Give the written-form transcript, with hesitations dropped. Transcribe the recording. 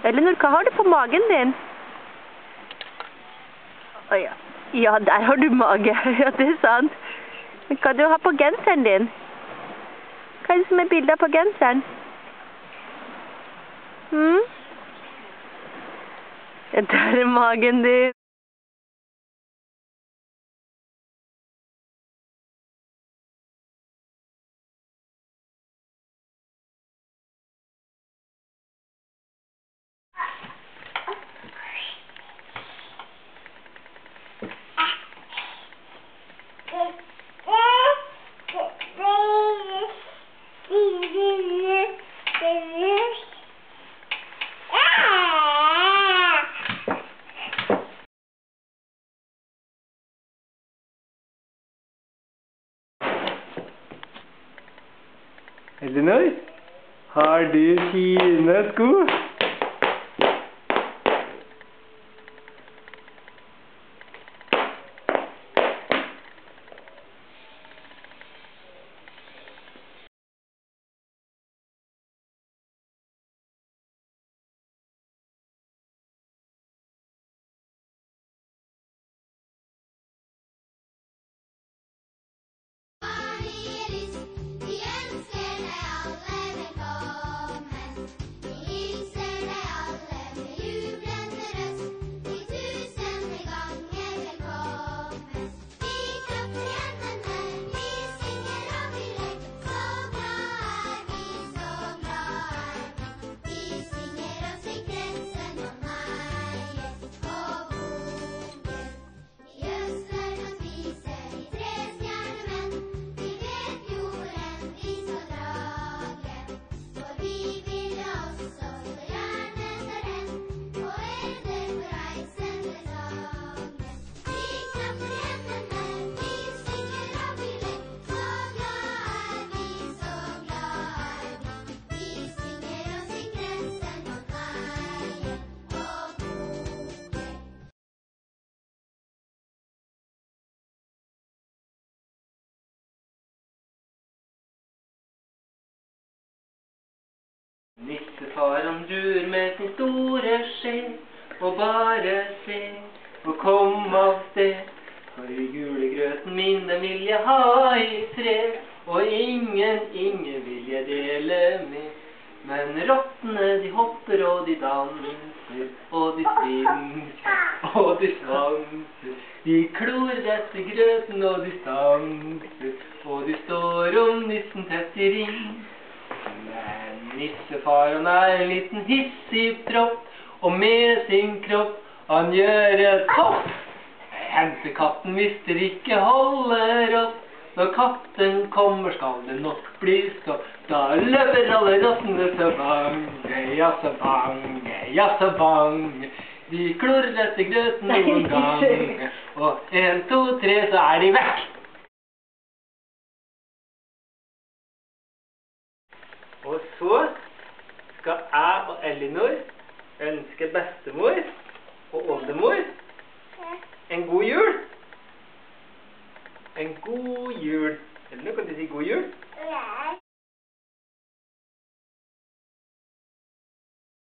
Elinor, hva har du på magen din? Åja, ja, der har du mage. Ja, det er sant. Men hva du har på genseren din? Hva er det som er bildet på genseren? Ja, der er magen din. Elinor, har du fine sko? Nissefar han rur med sin store skje, og bare se, og kom av sted. For julegrøten min, den vil jeg ha i fred, og ingen vil jeg dele med. Men rottene, de hopper og de danser, og de svinser, og de svanser. De klor etter grøten, og de stanser, og de står om nissen tett i ring. Men nissefar han er en liten hissig propp, og med sin kropp han gjør et hopp. Hentekatten mister ikke holder opp. Når katten kommer skal det nok bli stopp. Da løper alle rottene så bange, ja så bange, ja så bange. De klor etter grøten noen gang, og 1, 2, 3 så er de vekk. Og så skal jeg og Elinor ønske bestemor og oldemor en god jul. En god jul. Elinor, kan du si god jul?